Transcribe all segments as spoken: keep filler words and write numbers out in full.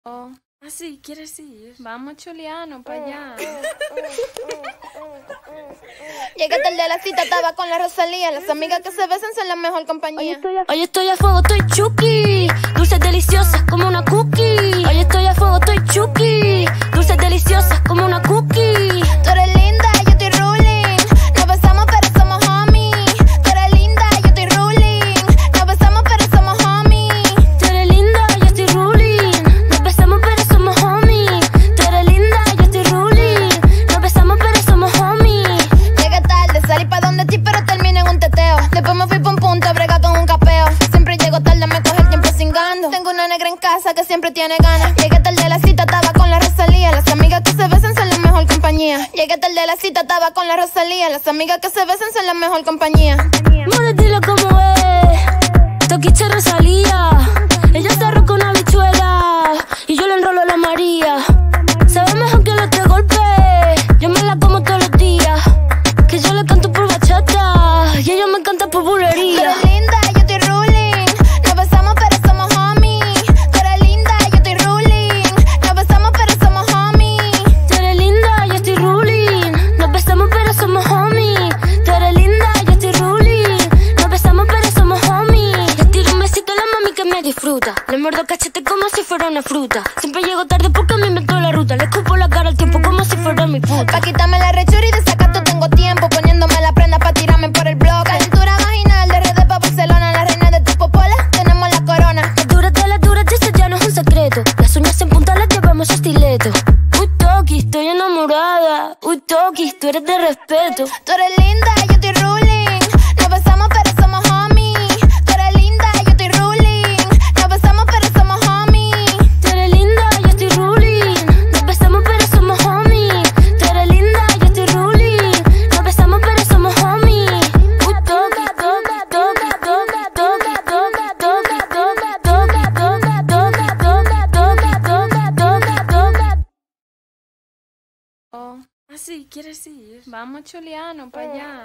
Oh, ah, sí, ¿quieres ir? Vamos, Chuliano, para allá. Llegué tarde a la cita, estaba con la Rosalía. Las amigas que se besan son la mejor compañía. Hoy estoy a fuego, estoy chuki. Dulces deliciosas como una cookie. Hoy estoy a fuego, estoy chuki. Dulces deliciosas como una cookie. Tú eres linda, yo estoy ruling. Nos besamos pero somos homies. Tú eres linda, yo estoy ruling. Nos besamos pero somos homies. Tú eres linda, yo estoy ruling. Nos besamos pero somos homies. Tú eres linda, yo estoy ruling. Nos besamos pero somos homies. Llegué tarde, salí pa' donde ti pero terminé en un teteo. Después me fui pa' un punto a bregar con un capeo. Siempre llego tarde, me coge el tiempo cingando. Tengo una negra en casa que siempre tiene ganas. Llegué tarde a la cita, estaba con la Rosalía. Las amigas que se besan son la mejor compañía. Llegué tarde a la cita, estaba con la Rosalía. Las amigas que se besan son la mejor compañía. Mora, dile cómo es. Toquiche Rosalía. Ella se arroca una bichuela y yo le enrolo a la María. Sabe mejor que los tres golpes. Yo me la como todos los días. Que yo le canto por bachata y ella me canta por bulería. Tú eres linda, yo estoy ruling. Nos besamos pero somos homies. Tú eres linda, yo estoy ruling. Nos besamos pero somos homies. Tú eres linda, yo estoy ruling. Nos besamos pero somos homies. Tú eres linda, yo estoy ruling. Nos besamos pero somos homies. Le tiro un besito a la mami que me disfruta. Le muerdo el cachete como si fuera una fruta. Siempre llego tarde porque me invento la ruta. Le escupo la cara al tiempo como si fuera mi puta. Pa' quitarme la rechura y de sacato tengo tiempo. Poniéndome la prenda pa' tirarme por el blog. Calentura vaginal de redes pa' Barcelona. La reina de tu popola, tenemos la corona. Las duras de las duras, eso ya no es un secreto. Las uñas en punta las llevamos a estileto. Uy, Toki, estoy enamorada. Uy, Toki, tú eres de respeto. Tú eres linda, yo estoy ruling. Nos besamos pero somos homies. Tú eres linda, yo estoy ruling. Nos besamos pero somos homies. Tú eres linda, yo estoy ruling. Nos besamos pero somos homies. Tú eres linda, yo estoy ruling. Nos besamos pero somos homies. Uy, Toki, Toki, Toki, Toki, Toki, Toki, Toki, Toki, Toki, Toki, Toki, Toki, Toki, Toki. Oh, ah, sí, ¿quieres ir? Vamos, Chuliano, para allá.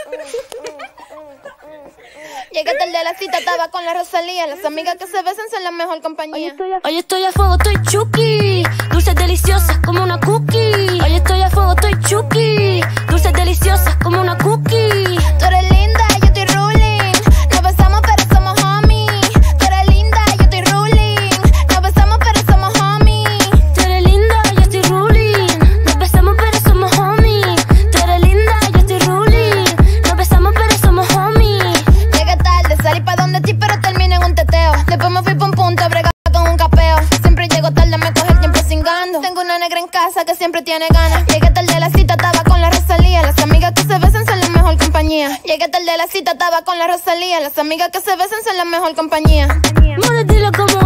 Llegué tarde a la cita, estaba con la Rosalía. Las amigas que se besan son la mejor compañía. Hoy estoy a fuego, estoy chuki. Dulces deliciosas como una cookie. Hoy estoy a fuego, estoy chuki. Dulces deliciosas como una cookie. Tú eres linda, yo estoy ruling. Nos besamos pero somos homies. Tú eres linda, yo estoy ruling. Nos besamos pero somos homies. Tú eres linda, yo estoy ruling. Nos besamos pero somos homies. Tú eres linda, yo estoy ruling. Nos besamos pero somos homies. Llegué tarde, salí pa' donde ti pero terminé en un teteo. Después me fui pa' un punto a bregar con un capeo. Siempre llego tarde, me coge el tiempo cingando. Tengo una negra en casa que siempre tiene ganas. Llegué tarde a la cita, estaba con la Rosalía. Las amigas que se besan son la mejor compañía. Llegué tarde a la cita, estaba con la Rosalía. Las amigas que se besan son la mejor compañía. Mora, dile cómo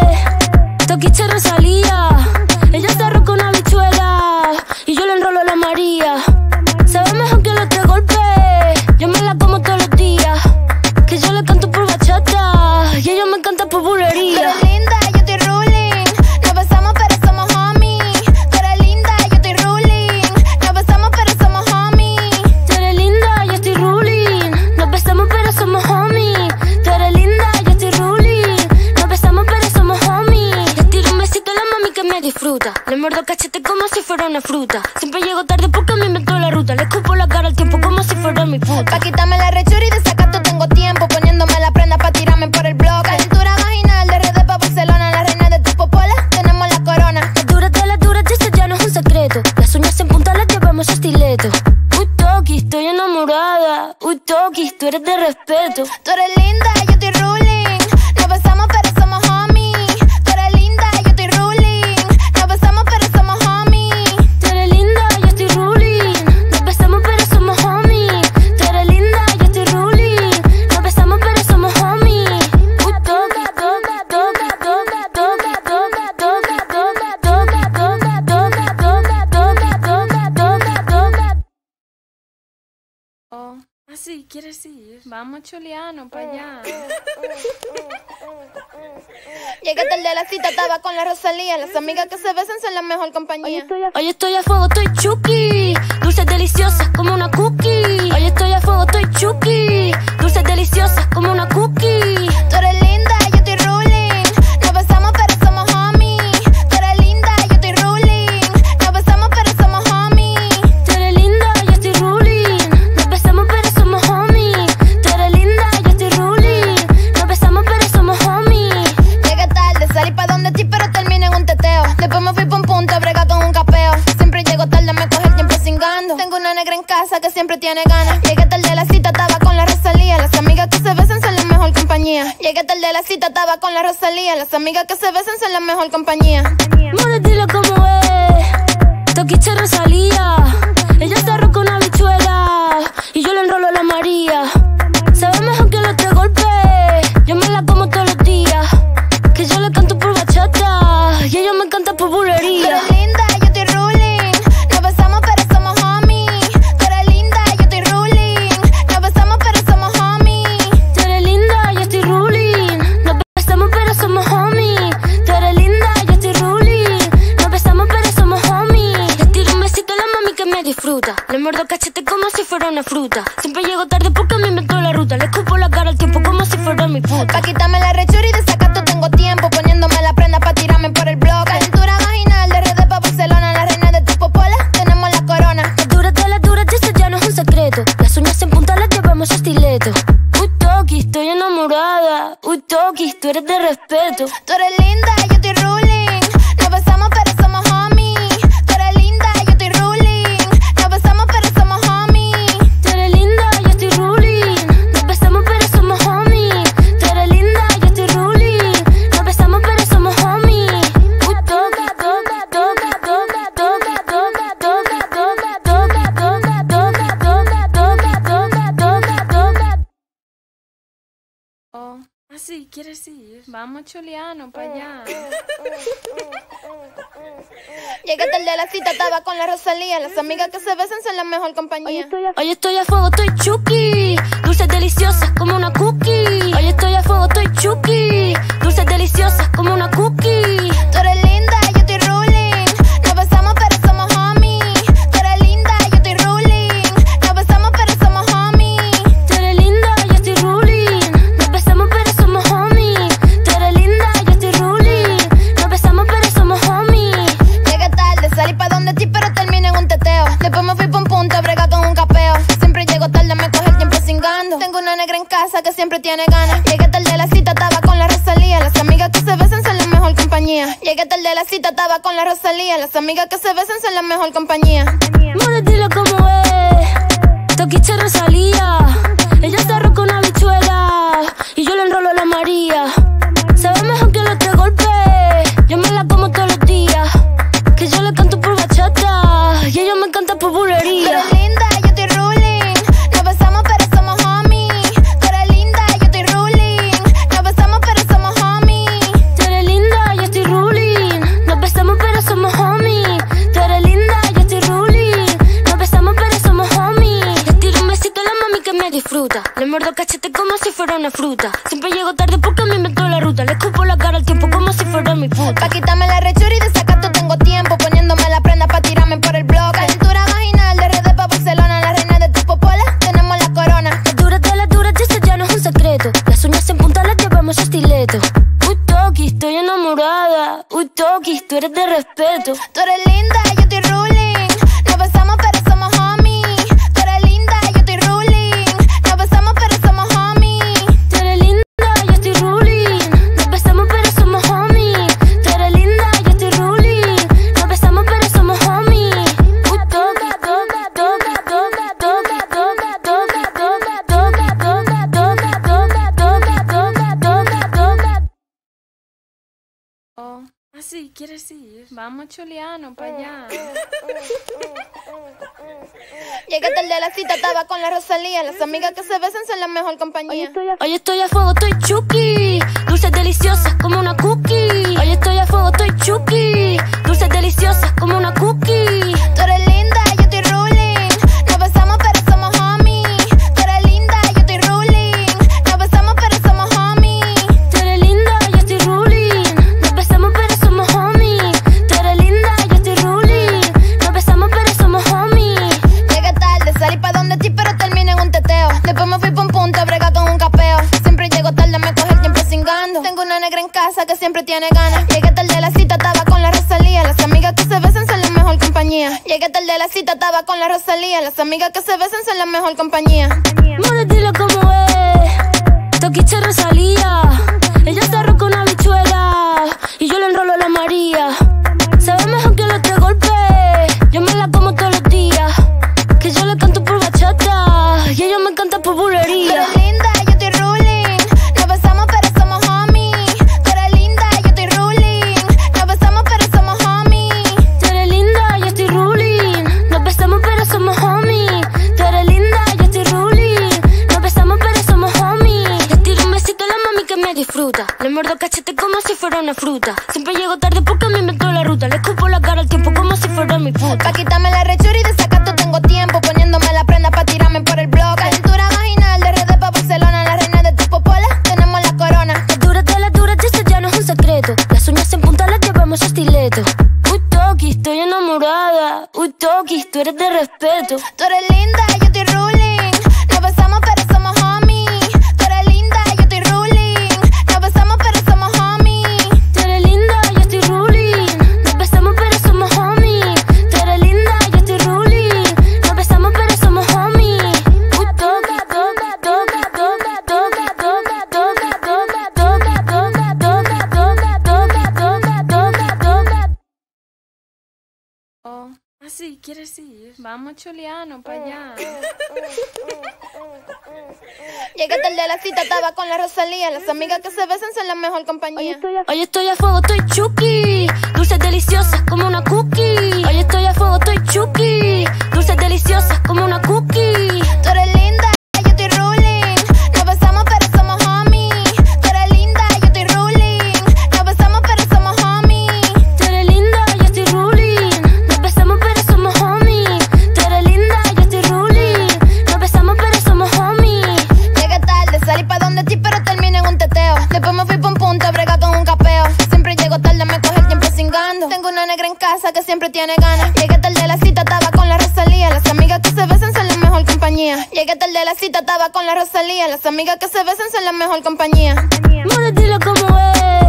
es. Toquiche Rosalía. Ella se arroca una bichuela y yo le enrolo a la María. Sabe mejor que los tres golpes. Yo me la como todos los días. Que yo le canto por bachata y ella me canta por Tú bulería. eres linda, yo estoy ruling. Nos besamos pero somos homies. Tú eres linda, yo estoy ruling. Nos besamos pero somos homies. Tú eres linda, yo estoy ruling. Nos besamos pero somos homies. Tú eres linda, yo estoy ruling. Nos besamos pero somos homies. Le tiro un besito a la mami que me disfruta. Le muerdo el cachete como si fuera una fruta. Siempre llego tarde porque me invento la ruta. Le escupo la cara al tiempo como si fuera mi puta. Pa' quitarme la rechura y de sacato tengo tiempo. Poniéndome la prenda pa' tirarme por el blog. Calentura vaginal de redes pa' Barcelona. La reina de tu popola, tenemos la corona. Las duras de las duras, eso ya no es un secreto. Las uñas en punta las llevamos a estileto. Uy, Toki, estoy enamorada. Uy, Toki, tú eres de respeto. Tú eres linda, yo estoy ruling. Nos besamos pero somos homies. Tú eres linda, yo estoy ruling. Nos besamos pero somos homies. Tú eres linda, yo estoy ruling. Nos besamos pero somos homies. Tú eres linda, yo estoy ruling. Nos besamos pero somos homies. Uy, Toki, Toki, Toki, Toki, Toki, Toki, Toki, Toki, Toki, Toki, Toki, Toki, Toki, Toki. Oh, ah, sí, ¿quieres ir? Vamos, Chuliano, para allá. Llegué tarde a la cita, estaba con la Rosalía. Las amigas que se besan son la mejor compañía. Hoy estoy a fuego, estoy chuki. Dulces deliciosas como una cookie. Hoy estoy a fuego, estoy chuki. Dulces deliciosas como una cookie. Tú eres linda, yo estoy ruling. Nos besamos pero somos homies. pero terminé en un teteo. Después me fui pa' un punto a bregar con un capeo. Siempre llego tarde, me coge el tiempo cingando. Tengo una negra en casa que siempre tiene ganas. Llegué tarde a la cita, estaba con la Rosalía. Las amigas que se besan son la mejor compañía. Llegué tarde a la cita, estaba con la Rosalía. Las amigas que se besan son la mejor compañía. Mora, dile cómo es. Toquiche Rosalía. Ella está arroz con habichuela y yo le enrolo a la María. Sabe mejor que los tres golpes. Yo me la como todos los días. Que yo le canto por bachata y ella me canta por bulería. Tú eres linda, yo estoy ruling. Nos besamos pero somos homies. Tú eres linda, yo estoy ruling. Nos besamos pero somos homies. Tú eres linda, yo estoy ruling. Nos besamos pero somos homies. Tú eres linda, yo estoy ruling. Nos besamos pero somos homies. Le tiro un besito a la mami que me disfruta. Le muerdo cachete como si fuera una fruta. Siempre llego tarde porque me inventó la ruta. Le escupo la cara al tiempo como si fuera mi puta. Pa' quitarme la rechura y de sacato tengo tiempo. Poniéndome la prenda pa' tirarme por el blog. Calentura vaginal de redes pa' Barcelona. La reina de tu popola, tenemos la corona. Las duras de las duras, eso ya no es un secreto. Las uñas en punta las llevamos a estileto. Uy, Toki, estoy enamorada. Uy, Toki, tú eres de respeto. Tú eres linda, yo estoy ruling. Nos besamos pero somos homies. Tú eres linda, yo estoy ruling. Nos besamos pero somos homies. Tú eres linda, yo estoy ruling. Nos besamos pero somos homies. Tú eres linda, yo estoy ruling. Nos besamos pero somos homies. Uy, Toki, toca, toca, toca, toca, toca, toca, toca, toca, toca, toca, toca, toca, toca, toca. Oh, así, ¿quieres ir? Vamos, Chuliano, para allá. Llegué tarde a la cita, estaba con la Rosalía. Las amigas que se besan son la mejor compañía. Hoy estoy a fuego, estoy chuki. Dulces deliciosas como una cookie. Hoy estoy a fuego, estoy chuki. Dulces deliciosas como una cookie. Tú eres linda, yo estoy ruling. Nos besamos pero somos homies. Tú eres linda, yo estoy ruling. Nos besamos pero somos homies. Tú eres linda, yo estoy ruling. Nos besamos pero somos homies. Tú eres linda, yo estoy ruling. Nos besamos pero somos homies. Llegué tarde, salí pa' donde ti pero terminé en un teteo. Después me fui pa' un punto a bregar con un capeo. Siempre llego tarde, me coge el tiempo cingando. Tengo una negra en casa que siempre tiene ganas. Llegué tarde a la cita, estaba con la Rosalía. Las amigas que se besan son la mejor compañía. Llegué tarde a la cita, estaba con la Rosalía. Las amigas que se besan son la mejor compañía. Mora, dile cómo es. Toquiche Rosalía. Ella está arroz con habichuela y yo le enrolo a la María. Sabe mejor que los tres golpes. Yo me la como todos los días. Que yo le canto por bachata y ella me canta por Tú bulería. eres linda, yo estoy ruling. Nos besamos pero somos homies. Tú eres linda, yo estoy ruling. Nos besamos pero somos homies. Tú eres linda, yo estoy ruling. Nos besamos pero somos homies. Tú eres linda, yo estoy ruling. Nos besamos pero somos homies. Le tiro un besito a la mami que me disfruta. Le muerdo cachete como si fuera una fruta. Siempre llego tarde porque me inventó la ruta. Le escupo la cara al tiempo como si fuera mi puta. Pa' quitarme la rechura y de sacato tengo tiempo. Poniéndome la prenda pa' tirarme por el blog. Calentura vaginal de redes pa' Barcelona. La reina de tu popola, tenemos la corona. Las duras de las duras, eso ya no es un secreto. Las uñas en punta las llevamos a estileto. Uy, Toki, estoy enamorada. Uy, Toki, tú eres de respeto. Tú eres linda, yo estoy ruling. Nos besamos pero somos homies. Tú eres linda, yo estoy ruling. Nos besamos pero somos homies. Tú eres linda, yo estoy ruling. Nos besamos pero somos homies. Tú eres linda, yo estoy ruling. Nos besamos pero somos homies. Uy, toca, toca, toca, toca, toca, toca, toca, toca, toca, toca, toca, toca, toca, toca, toca, toca. Oh, así, ¿quieres ir? Vamos, Chuliano, para allá. Llegué tarde a la cita, estaba con la Rosalía. Las amigas que se besan son la mejor compañía. Hoy estoy a fuego, estoy chuki. Dulces deliciosas como una cookie. Hoy estoy a fuego, estoy chuki. Dulces deliciosas como una cookie. Tú eres linda, yo estoy ruling. Nos besamos pero somos homies. Tú eres linda, yo estoy ruling. Nos besamos pero somos homies. Tú eres linda, yo estoy ruling. Nos besamos pero somos homies. Tú eres linda, yo estoy ruling. Nos besamos pero somos homies. Llegué tarde, salí pa' donde ti pero terminé en un teteo. Después me fui pa' un punto a bregar con un capeo. Siempre llego tarde, me coge el tiempo cingando. Tengo una negra en casa que siempre tiene ganas. Llegué tarde a la cita, estaba con la Rosalía. Las amigas que se besan son la mejor compañía. Llegué tarde a la cita, estaba con la Rosalía. Las amigas que se besan son la mejor compañía. Mora, dile cómo es. Toquiche Rosalía. Ella está arroz con habichuela y yo le enrolo a la María. Sabe mejor que los tres golpes. Yo me la como todos los días. Que yo le canto por bachata y ella me canta por bulería. Tú eres linda, yo estoy ruling. Nos besamos pero somos homies. Tú eres linda, yo estoy ruling. Nos besamos pero somos homies. Tú eres linda, yo estoy ruling. Nos besamos pero somos homies. Tú eres linda, yo estoy ruling. Nos besamos pero somos homies. Le tiro un besito a la mami que me disfruta. Le muerdo cachete como si fuera una fruta. Siempre llego tarde porque me inventó la ruta. Le escupo la cara al tiempo como si fuera mi puta. Pa' quitarme la rechura y de sacato tengo tiempo. Poniéndome la prenda pa' tirarme por el blog. Calentura vaginal de redes pa' Barcelona. La reina de tu popola, tenemos la corona. Las duras de las duras, eso ya no es un secreto. Las uñas en punta las llevamos a estileto. Uy, Toki, estoy enamorada. Uy, Toki, tú eres de respeto. Tú eres linda, yo estoy ruling. Nos besamos pero somos homies. Tú eres linda, yo estoy ruling. Nos besamos pero somos homies. Tú eres linda, yo estoy ruling. Nos besamos pero somos homies. Tú eres linda, yo estoy ruling. Nos besamos pero somos homies. Uy, Toki, toca, toca, toca, toca, toca, toca, toca, toca, toca, toca, toca, toca, toca, toca. Oh, así, ¿quieres ir? Vamos, Chuliano, para allá. Llegué tarde a la cita, estaba con la Rosalía. Las amigas que se besan son la mejor compañía. Hoy estoy a fuego, estoy chuki. Dulces deliciosas como una cookie. Hoy estoy a fuego, estoy chuki. Dulces deliciosas como una cookie. Tú eres linda, yo estoy ruling. Nos besamos pero somos homies. Tú eres linda, yo estoy ruling. Nos besamos pero somos homies. Tú eres linda, yo estoy ruling. Nos besamos pero somos homies. Tú eres linda, yo estoy ruling. Nos besamos pero somos homies. Llegué tarde, salí pa' donde ti pero terminé en un teteo. Después me fui pa' un punto a bregar con un capeo. Siempre llego tarde, me coge el tiempo cingando. Tengo una negra en casa que siempre tiene ganas. Llegué tarde a la cita, estaba con la Rosalía. Las amigas que se besan son la mejor compañía. Llegué tarde a la cita, estaba con la Rosalía. Las amigas que se besan son la mejor compañía. More, dile cómo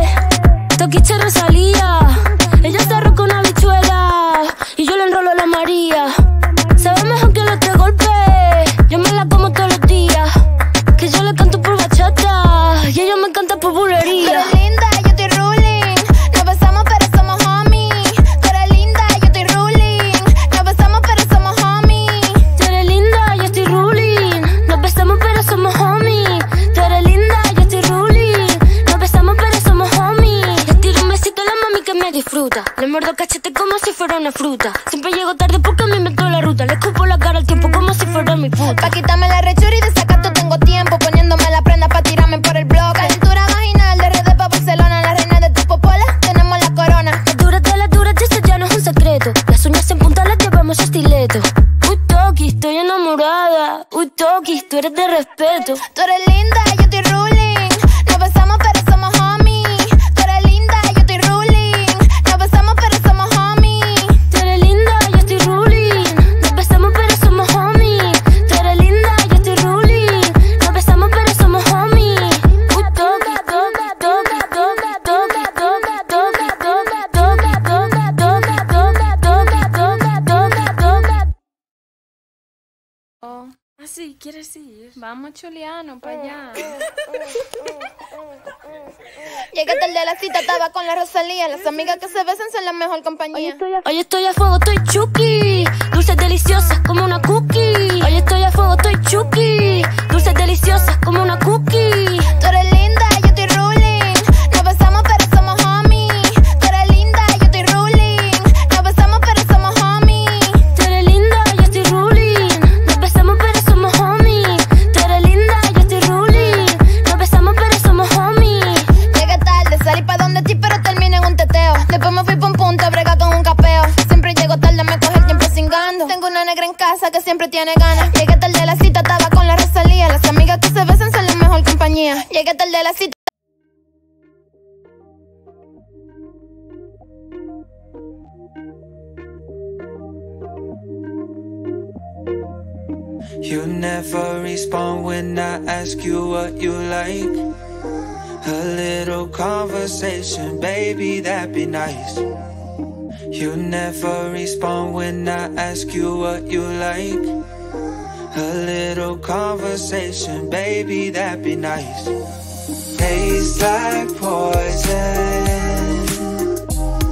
es. Toquiche Rosalía. Ella está roca una bichuela y yo le enrolo a la María. Sabe mejor que los tres golpes. Yo me la como todos los días. Que yo le canto por bachata y ella me canta por Tú bulería. eres linda, yo estoy ruling. Nos besamos pero somos homies. Tú eres linda, yo estoy ruling. Nos besamos pero somos homies. Tú eres linda, yo estoy ruling. Nos besamos pero somos homies. Tú eres linda, yo estoy ruling. Nos besamos pero somos homies. Le tiro un besito a la mami que me disfruta. Le muerdo cachete como si fuera una fruta. Siempre llego tarde porque me inventó la ruta. Le escupo la cara al tiempo como si fuera mi puta. Pa' quitarme la rechura y de sacato tengo tiempo. Poniéndome la prenda pa' tirarme por el blog. Calentura vaginal de redes pa' Barcelona. La reina de tu popola, tenemos la corona. Las duras de las duras, eso ya no es un secreto. Las uñas en punta las llevamos a estileto. Uy, Toki, estoy enamorada. Uy, Toki, tú eres de respeto. Tú eres linda, yo estoy ruling. Nos besamos pero somos homies. Tú eres linda, yo estoy ruling. Nos besamos pero somos homies. Tú eres linda, yo estoy ruling. Nos besamos pero somos homies. Tú eres linda, yo estoy ruling. Nos besamos pero somos homies. Uy, toca, toca, toca, toca, toca, toca, toca, toca, toca, toca, toca, toca, toca, toca, toca, toca. Oh, así, ¿quieres ir? Vamos, Chuliano, para allá. Llegué tarde a la cita, estaba con la Rosalía. Las amigas que se besan son la mejor compañía. Hoy estoy a fuego, estoy chuki. Dulces deliciosas como una cookie. Hoy estoy a fuego, estoy chuki. Dulces deliciosas como una cookie. Tú eres linda, yo estoy ruling. Nos besamos pero somos homies. Tú eres linda, yo estoy ruling. Nos besamos pero somos homies. Tú eres linda, yo estoy ruling. Nos besamos pero somos homies. Tú eres linda, yo estoy ruling. Nos besamos pero somos homies. Llegué tarde, salí pa' donde ti pero terminé en un teteo. Después me fui pa' un punto a bregar con un capeo. Siempre llego tarde, me coge el tiempo cingando. Tengo una negra en casa que siempre tiene ganas. Llegué tarde a la cita, estaba con la Rosalía. Las amigas que se besan son la mejor compañía. Llegué tarde a la cita. You never respond when I ask you what you like. A little conversation, baby, that'd be nice. You never respond when I ask you what you like. A little conversation, baby, that'd be nice. Tastes like poison.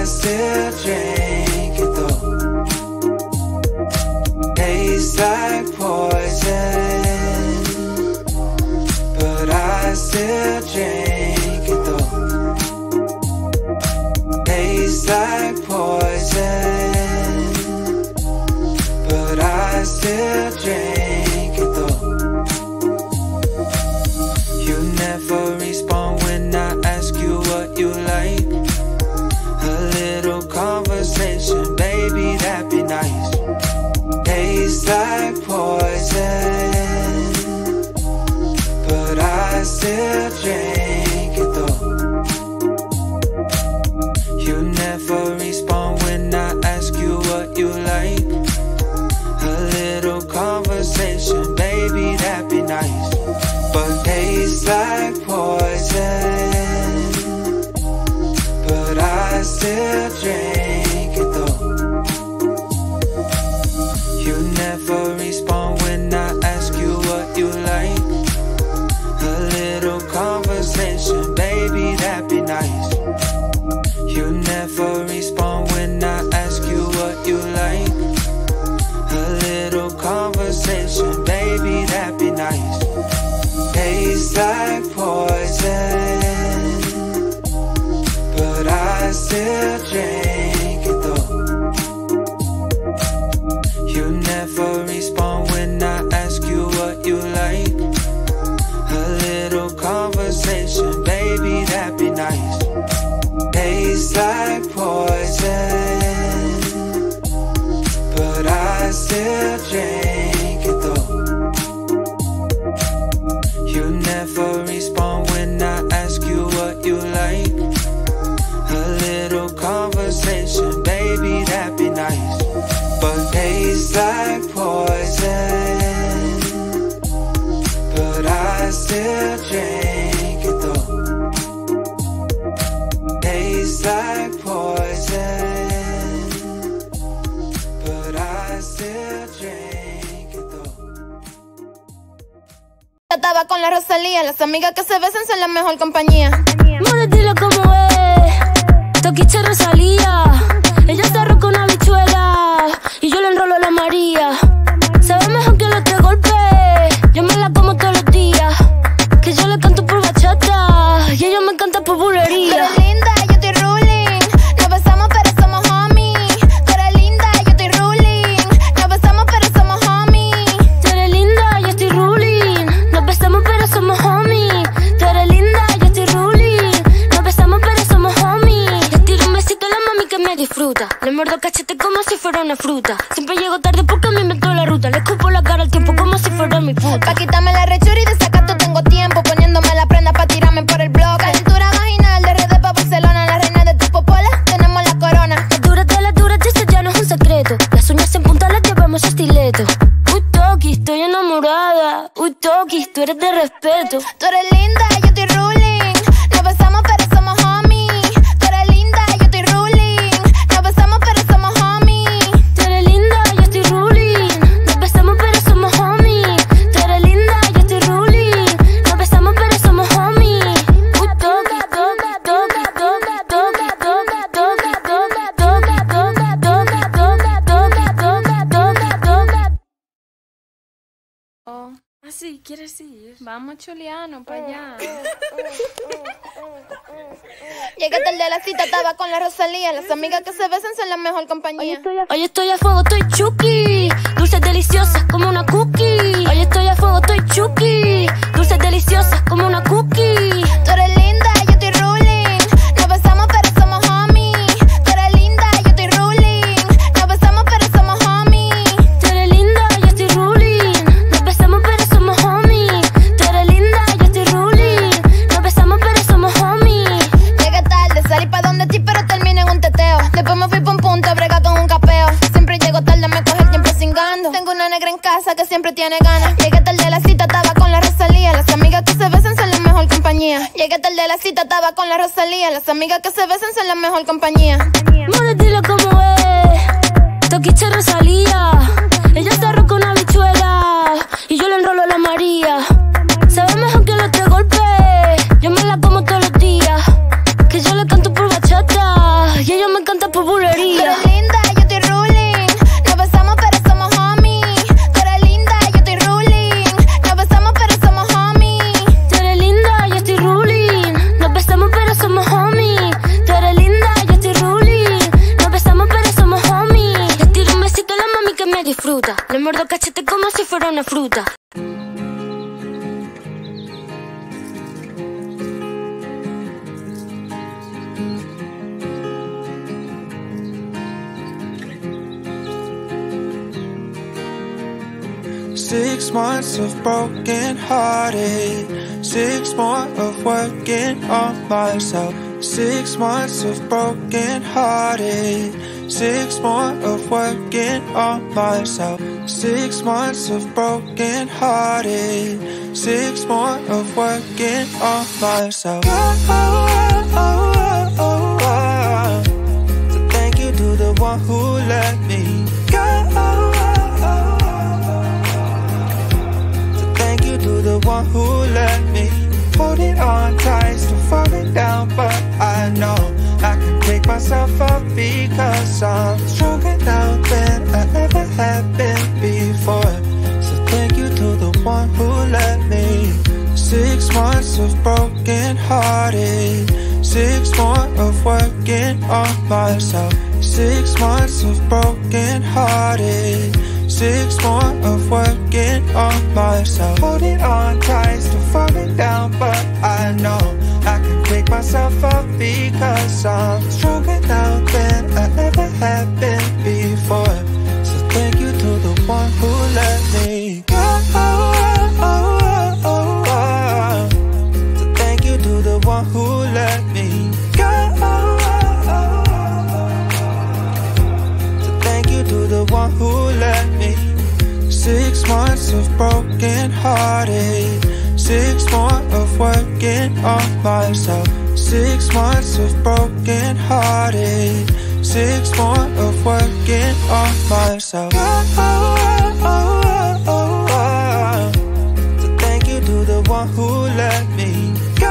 still drink it though. Tastes like poison, but I still drink it though. Tastes like poison, but I still drink it though. You never respond when I ask you what you like. A little conversation, baby, that'd be nice. Tastes like poison, but I still drink it though. You never respond when I ask you what you like. A little conversation, baby, that'd be nice. But tastes like poison, but I still drink it though. You never respond when I ask you what you like. A little conversation, baby, that'd be nice. You never respond when I ask you what you like. A little conversation, baby, that'd be nice. Tastes like poison, but I still drink it though. You never respond when I ask you what you like. A little conversation, baby, that'd be nice. Tastes like poison, but I still drink it though. You never respond when I ask you what you like. A little conversation, baby, that'd be nice. But tastes like poison, but I still drink it though. Tastes like poison, but I still drink it though. Estaba con la Rosalía, las amigas que se besan son la mejor compañía. Mora, dile cómo es. Toquiche Rosalía. Ella se arroja una bichuela y yo le enrolo la María. Sabe mejor que los tres golpes. Yo me la como todos los días. Que yo le canto por bachata y ella me canta por bulería. Tú eres linda, yo estoy ruling. Nos besamos pero somos homies. Tú eres linda, yo estoy ruling. Nos besamos pero somos homies. Tú eres linda, yo estoy ruling. Nos besamos pero somos homies. Tú eres linda, yo estoy ruling. Nos besamos pero somos homies. Le tiro un besito a la mami que me disfruta. Le muerdo el cachete como si fuera una fruta. Siempre llego tarde porque me inventó la ruta. Le escupo la cara al tiempo como si fuera mi puta. Pa' quitarme la rechura y de sacato tengo tiempo. Poniéndome la prenda pa' tirarme por el blog. Calentura vaginal de redes pa' Barcelona. La reina de tu popola, tenemos la corona. Las duras de las duras, eso ya no es un secreto. Las uñas en punta las llevamos a estileto. Uy, Toki, estoy enamorada. Uy, Toki, tú eres de respeto. Tú eres linda, yo estoy ruling. Nos besamos pero somos homies. Tú eres linda, yo estoy ruling. Nos besamos pero somos homies. Tú eres linda, yo estoy ruling. Nos besamos pero somos homies. Tú eres linda, yo estoy ruling. Nos besamos pero somos homies. Uy, Toki, Toki, Toki, Toki, Toki, Toki, Toki, Toki, Toki, Toki, Toki, Toki, Toki, Toki, Toki. Oh, así, ¿quieres ir? Vamos, Chuliano, para allá. Llegué tarde a la cita, estaba con la Rosalía. Las amigas que se besan son la mejor compañía. Hoy estoy a fuego, estoy chuki. Dulces deliciosas como una cookie. Hoy estoy a fuego, estoy chuki. Dulces deliciosas como una cookie. Tú eres linda, yo estoy ruling. Nos besamos pero somos homies. Tú eres linda, yo estoy ruling. Nos besamos pero somos homies. Tú eres linda, yo estoy ruling. Nos besamos pero somos homies. Tú eres linda, yo estoy ruling. Nos besamos pero somos homies. Llegué tarde, salí pa' donde ti pero terminé en un teteo. Después me fui pa' un punto a bregar con un capeo. Siempre llego tarde, me coge el tiempo cingando. Tengo una negra en casa que siempre tiene ganas. Llegué tarde a la cita, estaba con la Rosalía. Las amigas que se besan son la mejor compañía. Llegué tarde a la cita, estaba con la Rosalía. Las amigas que se besan son la mejor compañía. Mora, dile cómo es. Toquiche Rosalía. Ella se arroja una bichuela y yo le enrolo la María. Sabe mejor que los tres golpes. Yo me la como todos los días. Que yo le canto por bachata y ella me canta por bulería. Tú eres linda, yo estoy ruling. Nos besamos pero somos homies. Tú eres linda, yo estoy ruling. Nos besamos pero somos homies. Tú eres linda, yo estoy ruling. Nos besamos pero somos homies. Tú eres linda, yo estoy ruling. Nos besamos pero somos homies. Le tiro un besito a la mami que me disfruta. Le muerdo el cachete como si fuera una fruta. Six months of broken hearted, six more of working on myself. Six months of broken hearted, six more of working on myself. Six months of broken hearted, six more of working on myself. Oh, oh, oh, oh, oh. So thank you to the one who let me go. To the one who let me hold it on tight, still falling down, but I know I can pick myself up because I'm stronger now than I ever have been before. So thank you to the one who let me. Six months of broken hearted, six more of working on myself. Six months of broken hearted, six more of working on myself. Holding on tight, still falling down, but I know I can pick myself up because I'm stronger now than I ever have been before. So thank you to the one who let me go. So thank you to the one who let me go. So thank you to the one who let me. Six months of broken hearted, six more of working on myself. Six months of broken hearted, six more of working on myself. Oh, oh, oh, oh, oh. So thank you to the one who let me go.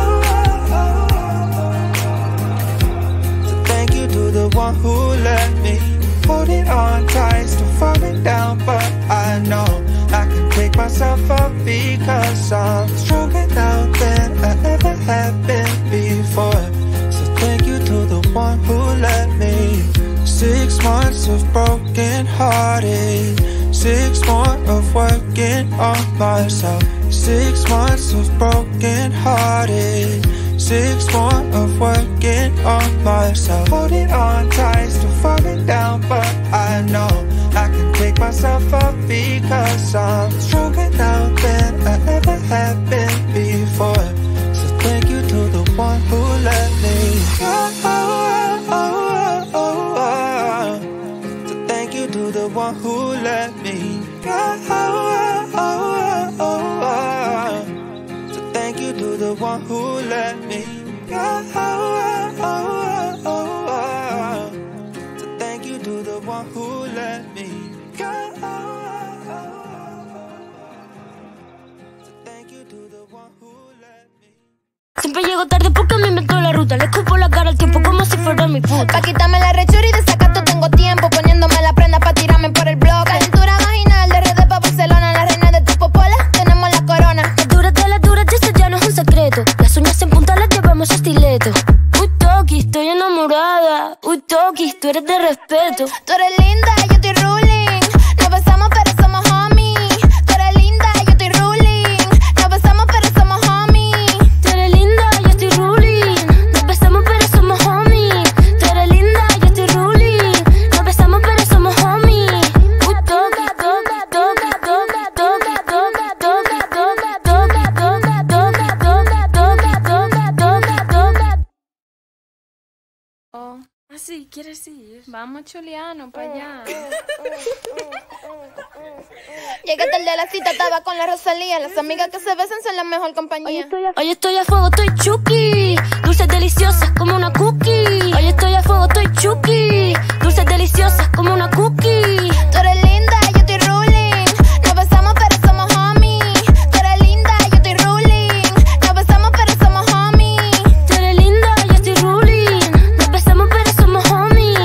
So thank you to the one who let me hold it on tight, still falling down, but I know I can pick myself up because I'm stronger now than I ever have been before. So thank you to the one who let me. Six months of broken hearted, six more of working on myself. Six months of broken hearted, six more of working on myself. Holding on tight, still falling down, but I know I can pick myself up because I'm stronger now than I ever have been before. So thank you to the one who let me go. So thank you to the one who let me go. So thank you to the one who let me go. So thank you to the one who let me go. So thank you to the one who let me. Siempre llego tarde porque me inventó la ruta. Le escupo la cara al tiempo como si fuera mi puta. Pa' quitarme la rechura y de sacato tengo tiempo, poniéndome la prenda pa' tirarme por el bloque. Calentura vaginal de redes pa' Barcelona, la reina de tu popola, tenemos la corona. Las duras de las duras, eso ya no es un secreto. Las uñas en punta las llevamos a estileto. Uy, Toki, estoy enamorada. Uy, Toki, tú eres de respeto. Tú eres linda, yo estoy ruling. Nos besamos pero somos homies. Tú eres linda, yo estoy ruling. Nos besamos pero somos homies. Tú eres linda, yo estoy ruling. Nos besamos pero somos homies. Tú eres linda, yo estoy ruling. Nos besamos pero somos homies. Uy, Toki, toca, toca, toca, toca, toca, toca, toca, toca, toca, toca, toca, toca, toca, toca. Oh, así, ¿quieres ir? Vamos, Chuliano, para allá. Llegué tarde a la cita, estaba con la Rosalía. Las amigas que se besan son la mejor compañía. Hoy estoy a fuego, estoy chuki. Dulces deliciosas como una cookie. Hoy estoy a fuego, estoy chuki. Dulces deliciosas como una cookie. Tú eres linda, yo estoy ruling. Nos besamos pero somos homies. Tú eres linda, yo estoy ruling. Nos besamos pero somos homies. Tú eres linda, yo estoy ruling. Nos besamos pero somos homies.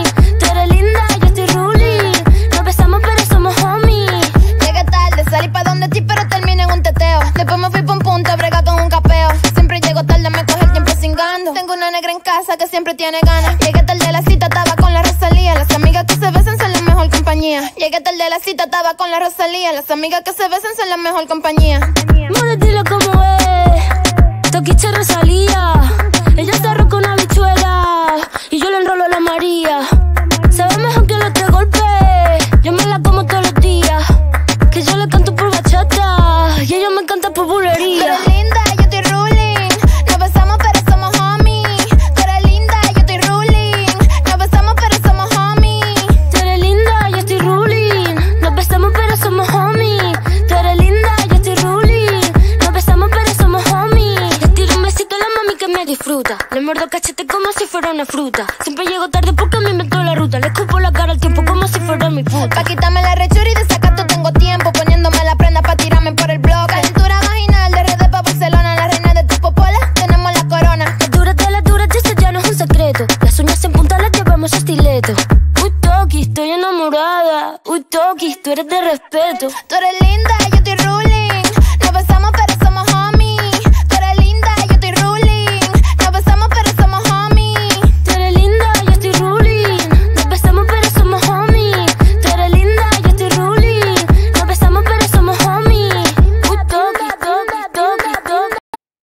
Llegué tarde a la cita, estaba con la Rosalía. Las amigas que se besan son la mejor compañía. Llegué tarde a la cita, estaba con la Rosalía. Las amigas que se besan son la mejor compañía. More, dile cómo es. Toquiche Rosalía. Ella está roca una bichuela y yo le enrolo a la María. Sabe mejor que los tres golpes. Yo me la como todos los días. Que yo le canto por bachata y ella me canta por bulería. Tú eres linda, yo estoy ruling. Nos besamos pero somos homies. Tú eres linda, yo estoy ruling. Nos besamos pero somos homies. Tú eres linda, yo estoy ruling. Nos besamos pero somos homies. Tú eres linda, yo estoy ruling. Nos besamos pero somos homies. Le tiro un besito a la mami que me disfruta. Le muerdo cachete como si fuera una fruta. Siempre llego tarde porque me inventó la ruta. Le escupo la cara al tiempo como si fuera mi puta. Pa' quitarme la rechura y de sacato tengo tiempo. Poniéndome la prenda pa' tirarme por el blog. Calentura vaginal de R D pa' Barcelona. La reina de tu popola, tenemos la corona. Las duras de las duras, eso ya no es un secreto. Las uñas en punta las llevamos a estileto. Uy, Toki, estoy enamorada. Uy, Toki, tú eres de respeto. Tú eres linda, yo estoy ruling. Nos besamos pero somos homies. Tú eres linda, yo estoy ruling. Nos besamos pero somos homies. Tú eres linda, yo estoy ruling. Nos besamos pero somos homies. Tú eres linda, yo estoy ruling. Nos besamos pero somos homies. Uy, Toki, Toki, Toki, Toki.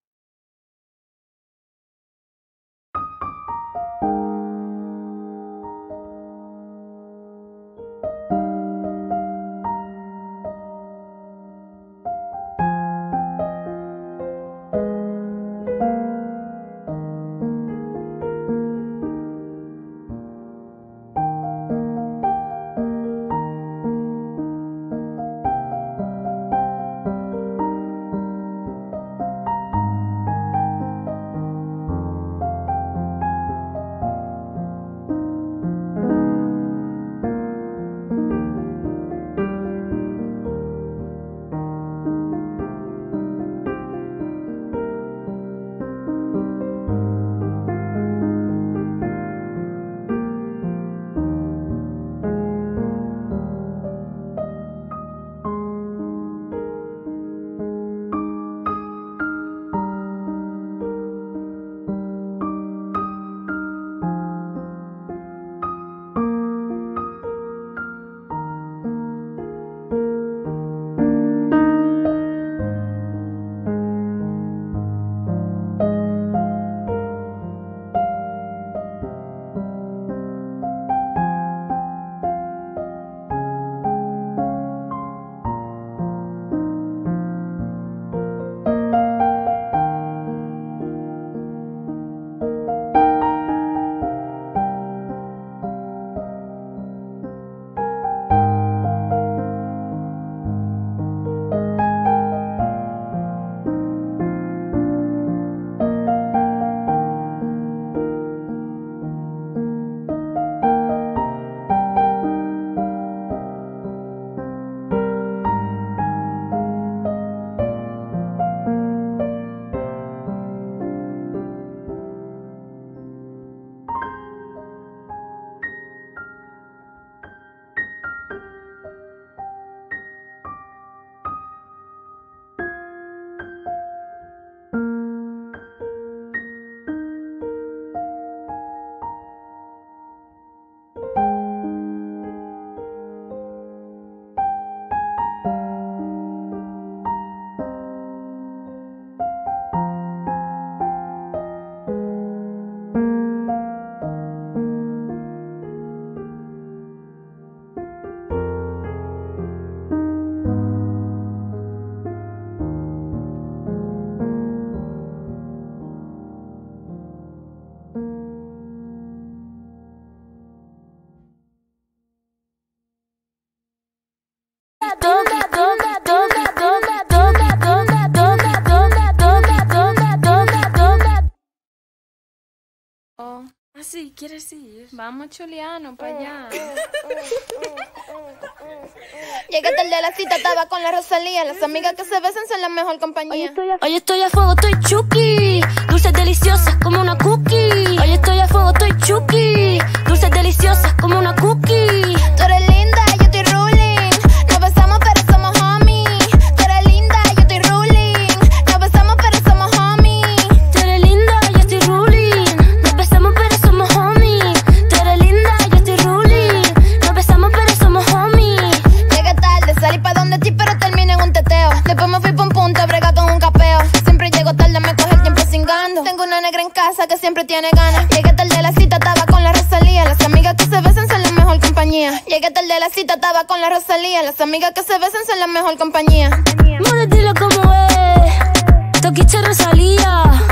Sí, ¿quieres ir? Vamos, Chuliano, para allá. Llegué tarde a la cita, estaba con la Rosalía. Las amigas que se besan son la mejor compañía. Hoy estoy a fuego, estoy chuki. Dulces deliciosas como una cookie. Hoy estoy a fuego, estoy chuki. Dulces deliciosas como una cookie. Tú eres linda, yo estoy ruling. Nos besamos pero somos homies. Tú eres linda, yo estoy ruling. Nos besamos pero somos homies. Tú eres linda, yo estoy ruling. Nos besamos pero somos homies. que siempre tiene ganas. Llegué tarde de la cita, estaba con la Rosalía. Las amigas que se besan son la mejor compañía. Llegué tarde de la cita, estaba con la Rosalía. Las amigas que se besan son la mejor compañía. Mora, dile cómo es. Toquicha Rosalía.